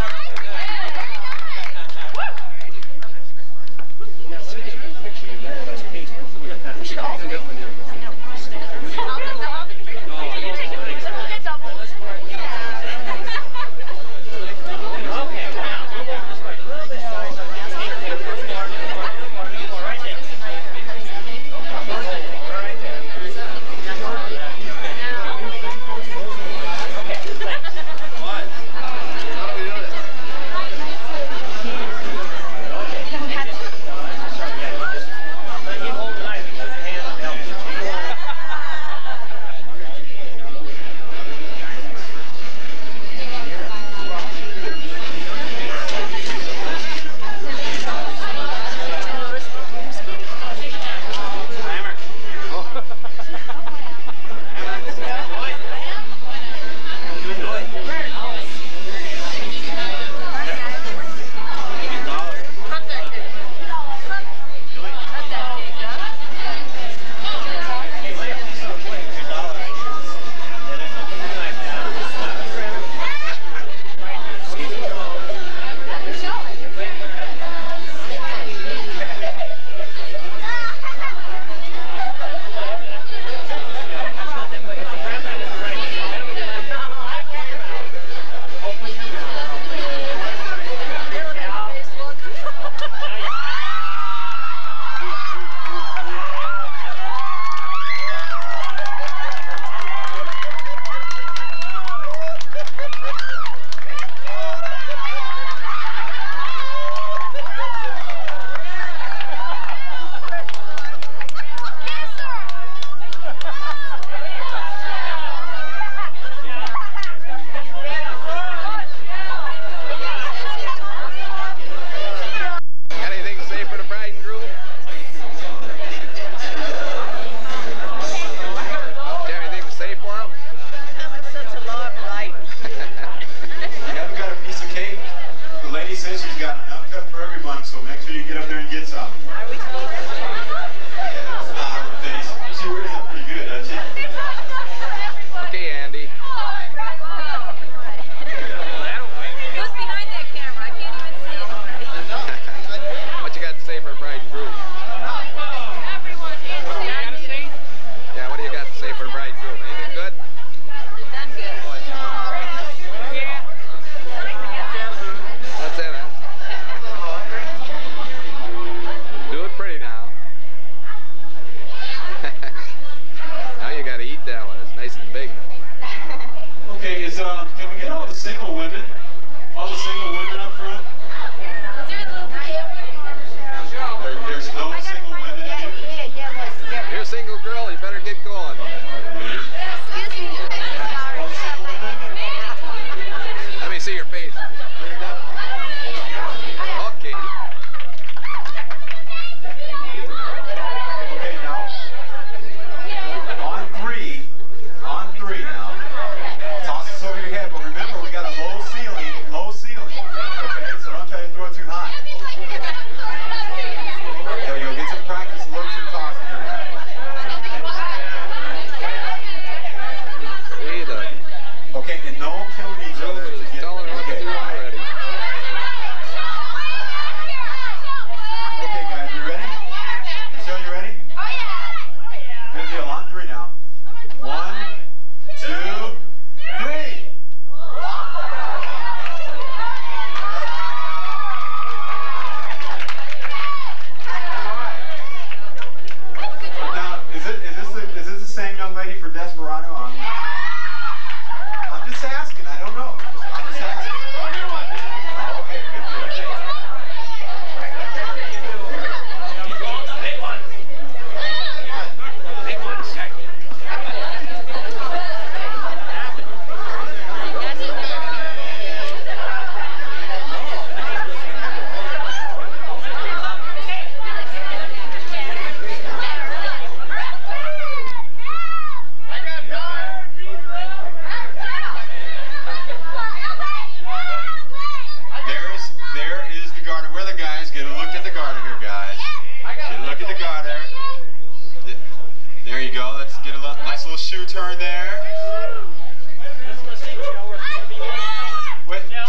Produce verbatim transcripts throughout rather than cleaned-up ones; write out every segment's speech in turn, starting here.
Shoe turn there. Wait,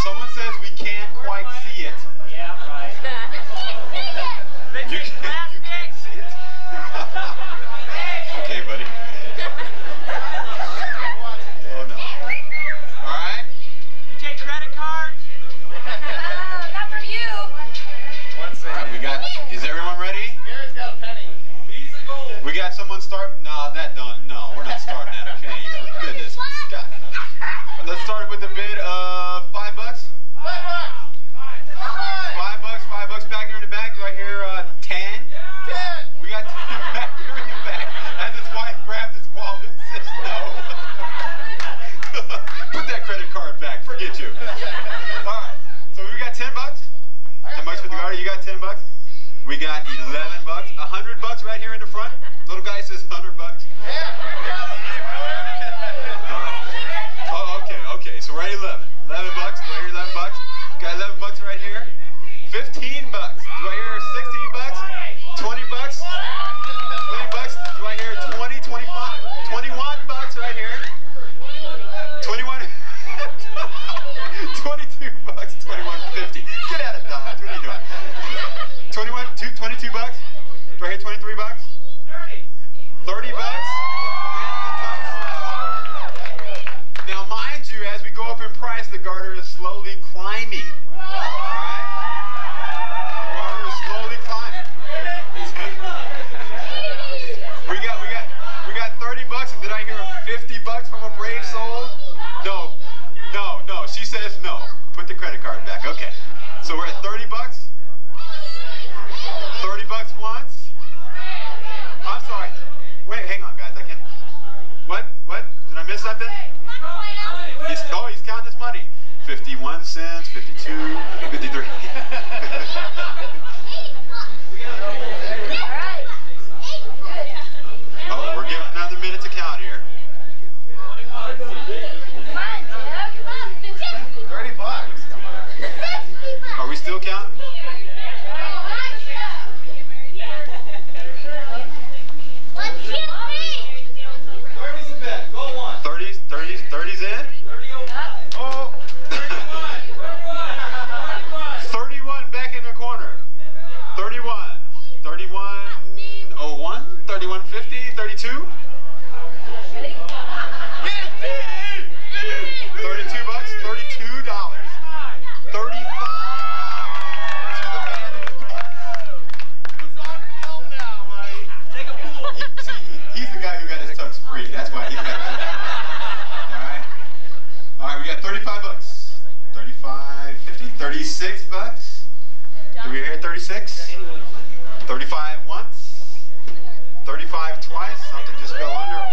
Someone says we can't quite see it. Yeah, right. You, you can't see it. Okay, buddy. Oh no. All right. You take credit cards? Not from you. All right, we got. Is everyone ready? Gary's got a penny. Visa gold. We got someone start. No, that don't. No, we're not starting at a penny. For goodness, God. Let's start with a bid of five bucks. Five bucks. Five bucks. Five bucks. Back here in the back. Right here. Uh, ten. Ten. We got ten back here in the back. As his wife grabs his wallet and says no. Put that credit card back. Forget you. All right. So we got ten bucks. Ten bucks for the garter. You got ten bucks. We got eleven bucks. A hundred bucks right here in the front. Little guy says hundred bucks. Oh, okay, okay. So we're at eleven. Eleven bucks. Right here, eleven bucks. Got eleven bucks right here. Fifteen bucks. Right here, sixteen bucks. Twenty bucks. Twenty bucks. Right here, twenty, twenty-five. Twenty-one bucks right here. Twenty-one. Twenty-two bucks. Twenty-one fifty. Get out of Dodge. What are you doing? Twenty-one. Two. Twenty-two bucks. Right here, twenty-three bucks. Thirty. Thirty bucks. Now, mind you, as we go up in price, the garter is slowly climbing. Alright? The garter is slowly climbing. we got, we got, we got thirty bucks, and did I hear fifty bucks from a brave soul? No, no, no. She says no. Put the credit card back. Okay. So we're at thirty bucks. Thirty bucks once. I'm sorry. Wait, hang on, guys. I can't. What? What? Did I miss something? He's, oh, he's counting his money. Fifty-one cents, fifty-two, fifty-three. Oh, we're giving another minute to count here. Thirty bucks. Come on. Are we still counting? Thirty's the bet. Go on. thirties, thirties, thirties in? Thirty oh one. Oh. thirty-one back in the corner. thirty-one. thirty-one oh one. thirty-one fifty. thirty-two. thirty-two bucks. thirty-two dollars. thirty-five to the man in the dark. He's on film now, buddy. Take a pool. He, see, he, he's the guy who got his tux free. That's why he's got it. All right. All right, we got thirty-five bucks. thirty-five fifty. thirty-six bucks. Do we hear thirty-six? thirty-five once. thirty-five twice. Something just fell under.